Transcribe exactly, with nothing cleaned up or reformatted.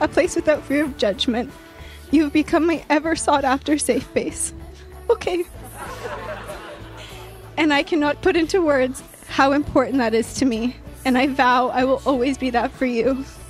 a place without fear of judgment. You have become my ever sought after safe base. Okay. And I cannot put into words how important that is to me, and I vow I will always be that for you.